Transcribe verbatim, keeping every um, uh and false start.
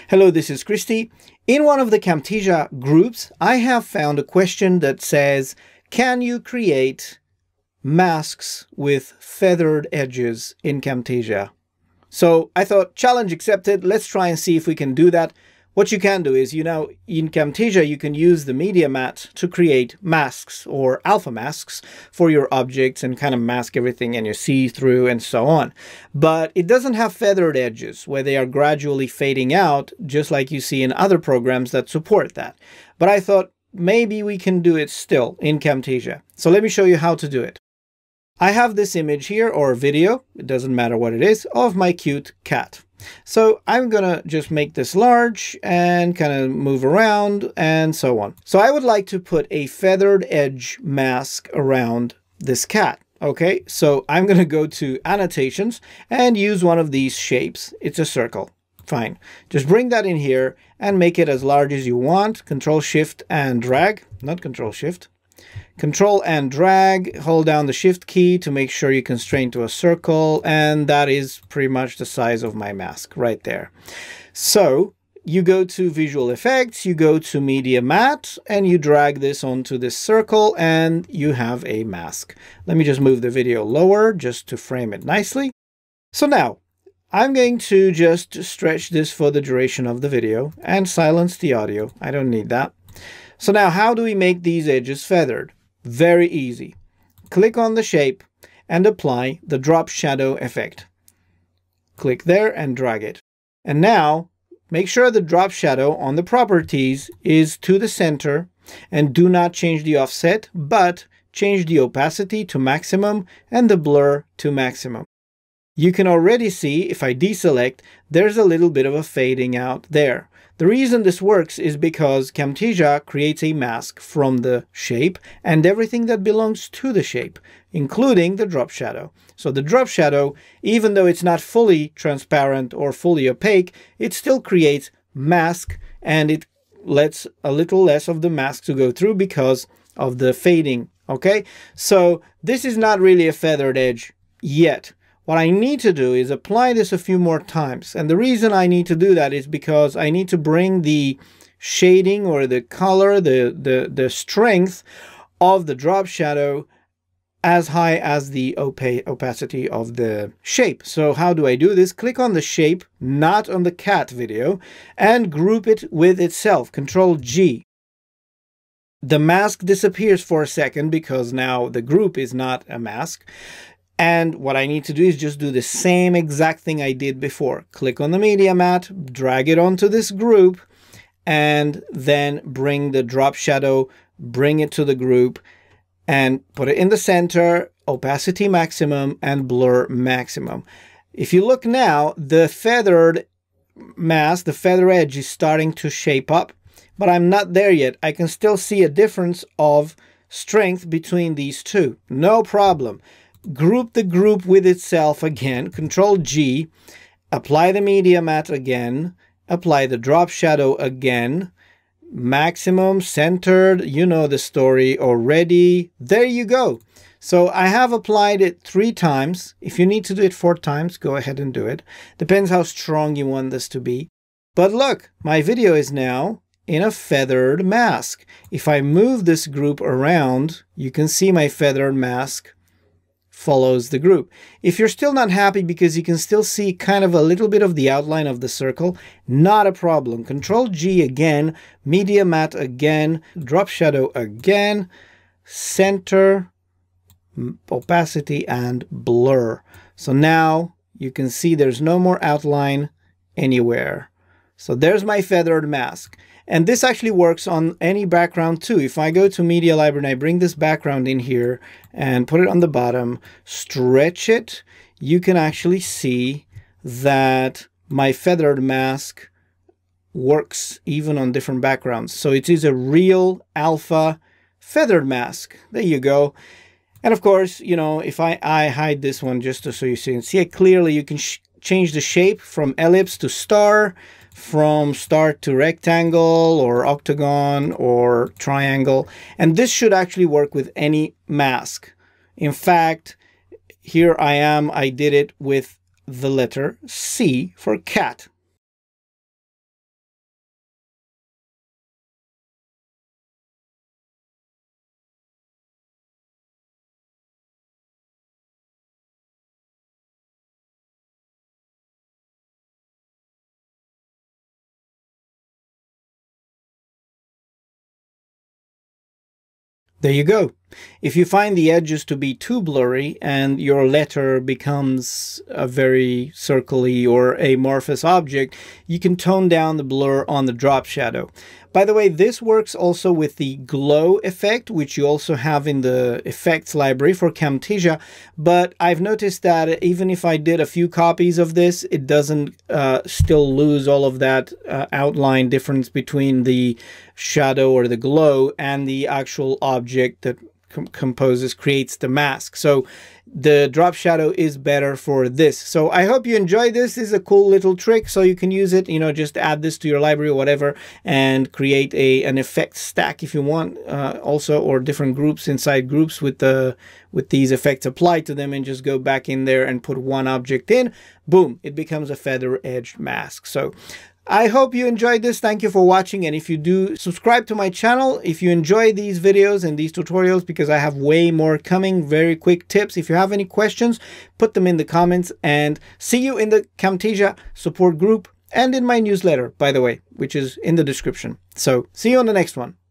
Hello, this is Cristi. In one of the Camtasia groups, I have found a question that says, can you create masks with feathered edges in Camtasia? So I thought, challenge accepted. Let's try and see if we can do that. What you can do is, you know, in Camtasia, you can use the media mat to create masks or alpha masks for your objects and kind of mask everything and you see through and so on. But it doesn't have feathered edges where they are gradually fading out, just like you see in other programs that support that. But I thought maybe we can do it still in Camtasia. So let me show you how to do it. I have this image here, or video, it doesn't matter what it is, of my cute cat. So I'm gonna just make this large and kind of move around and so on. So I would like to put a feathered edge mask around this cat. Okay, so I'm gonna go to annotations and use one of these shapes. It's a circle. Fine. Just bring that in here and make it as large as you want. Control Shift and drag, not Control Shift. Control and drag, hold down the Shift key to make sure you constrain to a circle, and that is pretty much the size of my mask right there. So you go to Visual Effects, you go to Media Mat, and you drag this onto this circle, and you have a mask. Let me just move the video lower just to frame it nicely. So now, I'm going to just stretch this for the duration of the video and silence the audio. I don't need that. So now, how do we make these edges feathered? Very easy. Click on the shape and apply the drop shadow effect. Click there and drag it. And now, make sure the drop shadow on the properties is to the center and do not change the offset, but change the opacity to maximum and the blur to maximum. You can already see, if I deselect, there's a little bit of a fading out there. The reason this works is because Camtasia creates a mask from the shape and everything that belongs to the shape, including the drop shadow. So the drop shadow, even though it's not fully transparent or fully opaque, it still creates mask and it lets a little less of the mask to go through because of the fading. Okay, so this is not really a feathered edge yet. What I need to do is apply this a few more times. And the reason I need to do that is because I need to bring the shading or the color, the, the, the strength of the drop shadow as high as the opa opacity of the shape. So how do I do this? Click on the shape, not on the cat video, and group it with itself. Control G. The mask disappears for a second because now the group is not a mask. And what I need to do is just do the same exact thing I did before. Click on the media mat, drag it onto this group, and then bring the drop shadow, bring it to the group, and put it in the center, opacity maximum, and blur maximum. If you look now, the feathered mask, the feather edge is starting to shape up, but I'm not there yet. I can still see a difference of strength between these two. No problem. Group the group with itself again, Control G, apply the media mat again, apply the drop shadow again, maximum, centered, you know the story already. There you go. So I have applied it three times. If you need to do it four times, go ahead and do it. Depends how strong you want this to be. But look, my video is now in a feathered mask. If I move this group around, you can see my feathered mask follows the group. If you're still not happy because you can still see kind of a little bit of the outline of the circle, not a problem. Control G again, media mat again, drop shadow again, center, opacity, and blur. So now you can see there's no more outline anywhere. So there's my feathered mask. And this actually works on any background too. If I go to Media Library and I bring this background in here and put it on the bottom, stretch it, you can actually see that my feathered mask works even on different backgrounds. So it is a real alpha feathered mask. There you go. And of course, you know, if I, I hide this one just so you can see it clearly, you can sh change the shape from ellipse to star, from star to rectangle or octagon or triangle. And this should actually work with any mask. In fact, here I am, I did it with the letter C for cat. There you go. If you find the edges to be too blurry and your letter becomes a very circly or amorphous object, you can tone down the blur on the drop shadow. By the way, this works also with the glow effect, which you also have in the effects library for Camtasia. But I've noticed that even if I did a few copies of this, it doesn't uh, still lose all of that uh, outline difference between the shadow or the glow and the actual object that com composes, creates the mask. So the drop shadow is better for this. So I hope you enjoyed this. This is a cool little trick, so you can use it, you know, just add this to your library or whatever and create a an effect stack if you want, uh, also, or different groups inside groups with the with these effects applied to them, and just go back in there and put one object in. Boom, it becomes a feather edged mask. So I hope you enjoyed this. Thank you for watching. And if you do, subscribe to my channel if you enjoy these videos and these tutorials, because I have way more coming, very quick tips. If you have any questions, put them in the comments, and see you in the Camtasia support group and in my newsletter, by the way, which is in the description. So see you on the next one.